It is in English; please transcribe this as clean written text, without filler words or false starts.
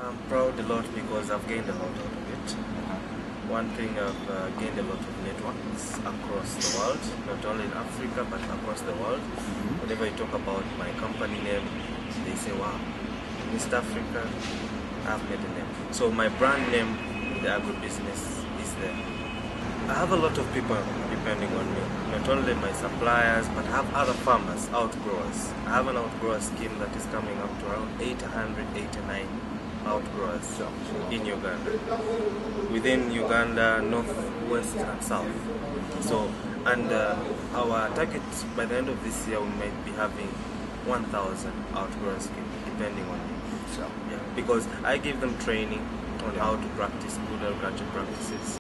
I'm proud a lot because I've gained a lot out of it. One thing, I've gained a lot of networks across the world, not only in Africa but across the world. Whenever you talk about my company name, they say, wow, in East Africa, I've made a name. So my brand name, the Agribusiness, is there. I have a lot of people depending on me, not only my suppliers, but I have other farmers, outgrowers. I have an outgrower scheme that is coming up to around 889 outgrowers in Uganda. Within Uganda, north, west and south. So, and our target by the end of this year, we might be having 1,000 outgrowers scheme, depending on me. So, yeah, because I give them training on how to practice good agriculture practices.